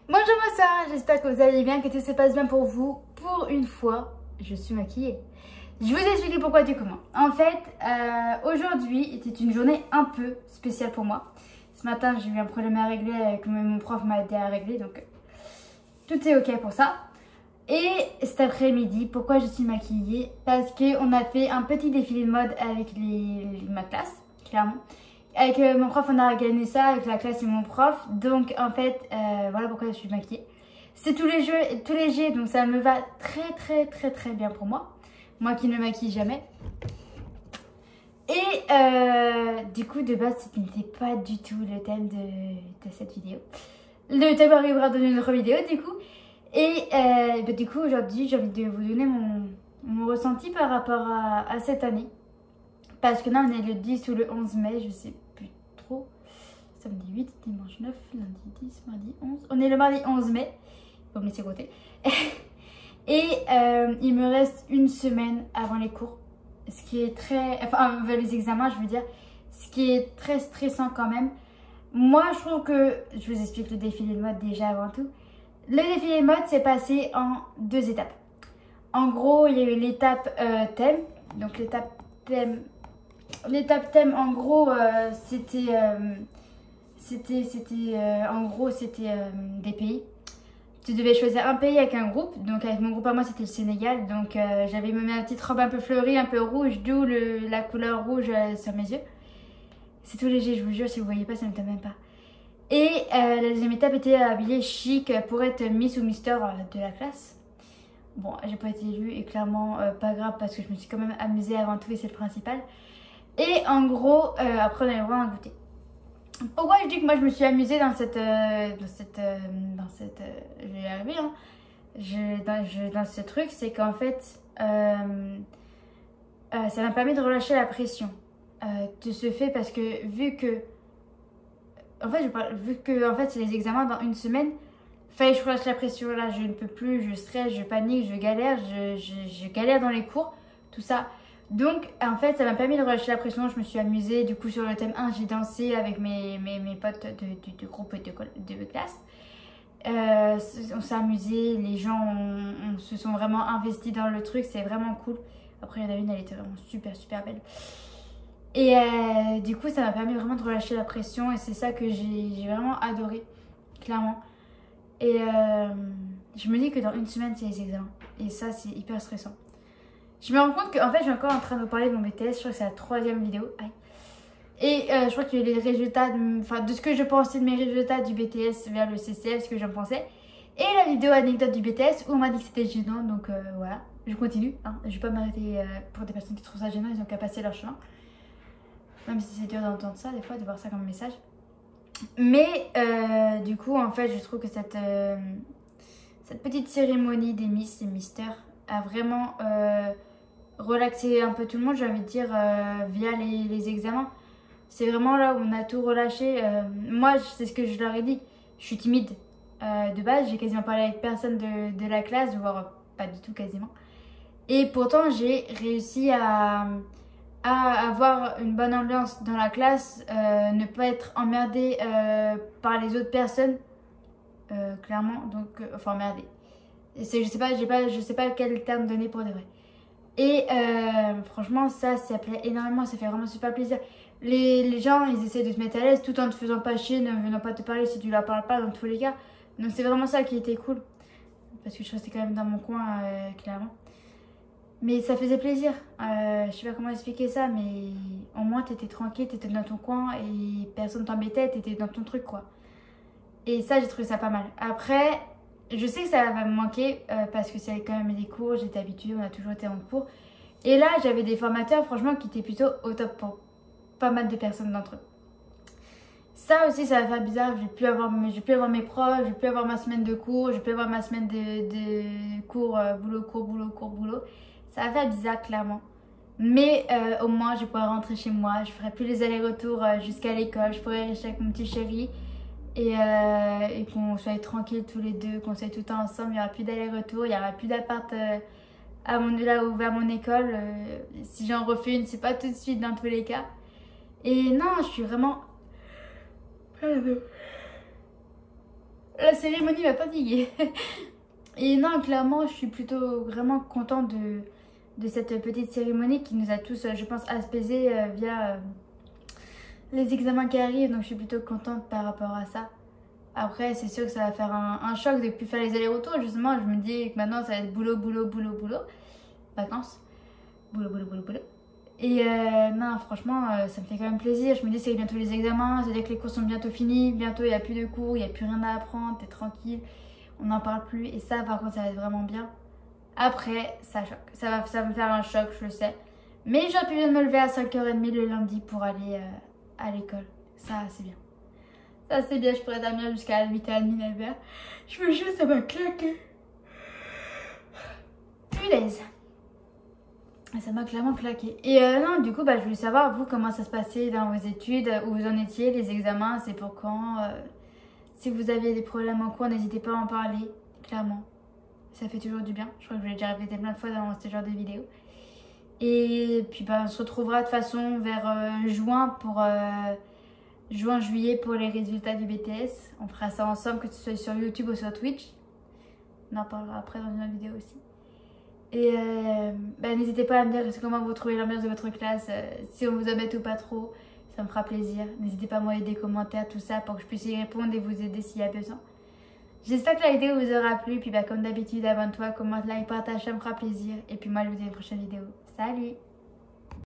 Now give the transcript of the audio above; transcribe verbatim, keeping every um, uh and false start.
Bonjour, bonsoir, j'espère que vous allez bien, que tout se passe bien pour vous. Pour une fois, je suis maquillée. Je vous ai expliqué pourquoi du comment. En fait, euh, aujourd'hui était une journée un peu spéciale pour moi. Ce matin, j'ai eu un problème à régler, que mon prof m'a aidé à régler, donc tout est ok pour ça. Et cet après-midi, pourquoi je suis maquillée? Parce qu'on a fait un petit défilé de mode avec les, les, ma classe, clairement. Avec euh, mon prof, on a gagné ça avec la classe et mon prof. Donc en fait, euh, voilà pourquoi je suis maquillée. C'est tous les jeux, tout léger, donc ça me va très très très très bien pour moi. Moi qui ne me maquille jamais. Et euh, du coup, de base, ce n'était pas du tout le thème de, de cette vidéo. Le thème arrivera dans une autre vidéo du coup. Et euh, bah, du coup, aujourd'hui, j'ai envie de vous donner mon, mon ressenti par rapport à, à cette année. Parce que là, on est le dix ou le onze mai, je sais plus trop. Samedi huit, dimanche neuf, lundi dix, mardi onze. On est le mardi onze mai. Faut me laisser compter. Et euh, il me reste une semaine avant les cours. Ce qui est très... Enfin, les examens, je veux dire. Ce qui est très stressant quand même. Moi, je trouve que... Je vous explique le défilé de mode déjà avant tout. Le défilé de mode s'est passé en deux étapes. En gros, il y a eu l'étape euh, thème. Donc l'étape thème... L'étape thème, en gros, euh, c'était... Euh, c'était... C'était... Euh, en gros, c'était euh, des pays. Tu devais choisir un pays avec un groupe. Donc avec mon groupe à moi, c'était le Sénégal. Donc euh, j'avais mis ma petite robe un peu fleurie, un peu rouge, d'où la couleur rouge euh, sur mes yeux. C'est tout léger, je vous jure, si vous voyez pas, ça ne m'étonne même pas. Et euh, la deuxième étape était habillée chic pour être Miss ou Mister de la classe. Bon, j'ai pas été élue et clairement euh, pas grave parce que je me suis quand même amusée avant tout et c'est le principal. Et en gros, euh, après on avait vraiment un goûter. Pourquoi je dis que moi je me suis amusée dans cette... Euh, dans cette... Euh, dans cette... Euh, je vais y arriver, hein. Je, dans, je, dans ce truc, c'est qu'en fait, euh, euh, ça m'a permis de relâcher la pression. Euh, de ce fait parce que vu que... En fait, je parle, vu que en fait, c'est les examens dans une semaine, fallait que je relâche la pression. Là, je ne peux plus, je stresse, je panique, je galère, je, je, je galère dans les cours, tout ça. Donc, en fait, ça m'a permis de relâcher la pression. Je me suis amusée. Du coup, sur le thème un, j'ai dansé avec mes, mes, mes potes de, de, de groupe de, de classe. Euh, on s'est amusé. Les gens on, on se sont vraiment investis dans le truc. C'est vraiment cool. Après, il y en a une, elle était vraiment super, super belle. Et euh, du coup, ça m'a permis vraiment de relâcher la pression. Et c'est ça que j'ai vraiment adoré, clairement. Et euh, je me dis que dans une semaine, c'est les examens. Et ça, c'est hyper stressant. Je me rends compte qu'en fait, je suis encore en train de vous parler de mon B T S. Je crois que c'est la troisième vidéo. Aïe. Et euh, je crois que les résultats, de, enfin, de ce que je pensais de mes résultats du B T S vers le C C F, ce que j'en pensais. Et la vidéo anecdote du B T S où on m'a dit que c'était gênant. Donc euh, voilà, je continue. Hein. Je ne vais pas m'arrêter euh, pour des personnes qui trouvent ça gênant. Ils ont qu'à passer leur chemin. Même si c'est dur d'entendre ça, des fois, de voir ça comme message. Mais euh, du coup, en fait, je trouve que cette, euh, cette petite cérémonie des Miss et Mister a vraiment... Euh, relaxer un peu tout le monde, j'ai envie de dire, euh, via les, les examens. C'est vraiment là où on a tout relâché. Euh, moi, c'est ce que je leur ai dit. Je suis timide euh, de base. J'ai quasiment parlé avec personne de, de la classe, voire pas du tout quasiment. Et pourtant, j'ai réussi à, à avoir une bonne ambiance dans la classe, euh, ne pas être emmerdée euh, par les autres personnes, euh, clairement. Donc, euh, enfin, emmerdée. Je sais pas, j'ai pas, je sais pas quel terme donner pour de vrai. Et euh, franchement, ça, ça plaît énormément, ça fait vraiment super plaisir. Les, les gens, ils essaient de te mettre à l'aise tout en te faisant pas chier, ne venant pas te parler si tu leur parles pas dans tous les cas. Donc c'est vraiment ça qui était cool. Parce que je restais quand même dans mon coin, euh, clairement. Mais ça faisait plaisir. Euh, je sais pas comment expliquer ça, mais au moins t'étais tranquille, t'étais dans ton coin et personne t'embêtait, t'étais dans ton truc, quoi. Et ça, j'ai trouvé ça pas mal. Après... Je sais que ça va me manquer euh, parce que c'est quand même des cours, j'étais habituée, on a toujours été en cours. Et là, j'avais des formateurs, franchement, qui étaient plutôt au top pour pas mal de personnes d'entre eux. Ça aussi, ça va faire bizarre, je vais plus avoir, je vais plus avoir mes profs, je vais plus avoir ma semaine de cours, je vais plus avoir ma semaine de, de cours, euh, boulot, cours, boulot, cours, boulot. Ça va faire bizarre, clairement. Mais euh, au moins, je pourrai rentrer chez moi, je ferai plus les allers-retours euh, jusqu'à l'école, je pourrai rester avec mon petit chéri. Et, euh, et qu'on soit tranquille tous les deux, qu'on soit tout le temps ensemble, il n'y aura plus d'aller-retour, il n'y aura plus d'appart euh, à mon, là où vers mon école. Euh, si j'en refais une, c'est pas tout de suite dans tous les cas. Et non, je suis vraiment... la cérémonie m'a fatiguée. Et non, clairement, je suis plutôt vraiment contente de, de cette petite cérémonie qui nous a tous, je pense, apaisés euh, via euh, les examens qui arrivent. Donc je suis plutôt contente par rapport à ça. Après, c'est sûr que ça va faire un, un choc de ne plus faire les allers-retours. Justement, je me dis que maintenant, ça va être boulot, boulot, boulot, boulot. Vacances. Boulot, boulot, boulot, boulot. Et euh, non, franchement, euh, ça me fait quand même plaisir. Je me dis, c'est bientôt les examens. C'est-à-dire que les cours sont bientôt finis. Bientôt, il n'y a plus de cours. Il n'y a plus rien à apprendre. T'es tranquille. On n'en parle plus. Et ça, par contre, ça va être vraiment bien. Après, ça choque. Ça va, ça va me faire un choc, je le sais. Mais j'aurais pu bien me lever à cinq heures trente le lundi pour aller euh, à l'école. Ça, c'est bien. Ça, c'est bien. Je pourrais dormir jusqu'à huit heures trente, neuf heures. Je me jure, ça m'a claqué. Punaise. Ça m'a clairement claqué. Et euh, non, du coup, bah, je voulais savoir, vous, comment ça se passait dans vos études, où vous en étiez, les examens, c'est pour quand. Euh, si vous aviez des problèmes en cours, n'hésitez pas à en parler, clairement. Ça fait toujours du bien. Je crois que je l'ai déjà répété plein de fois dans ce genre de vidéos. Et puis, bah, on se retrouvera de toute façon vers euh, juin pour... Euh, juin-juillet pour les résultats du B T S. On fera ça ensemble, que ce soit sur YouTube ou sur Twitch. On en parlera après dans une autre vidéo aussi. Et euh, bah, n'hésitez pas à me dire comment vous trouvez l'ambiance de votre classe, euh, si on vous embête ou pas trop, ça me fera plaisir. N'hésitez pas à m'envoyer des commentaires, tout ça, pour que je puisse y répondre et vous aider s'il y a besoin. J'espère que la vidéo vous aura plu, puis bah, comme d'habitude, abonne-toi, commente, like, partage, ça me fera plaisir. Et puis moi, je vous dis à une prochaine vidéo. Salut!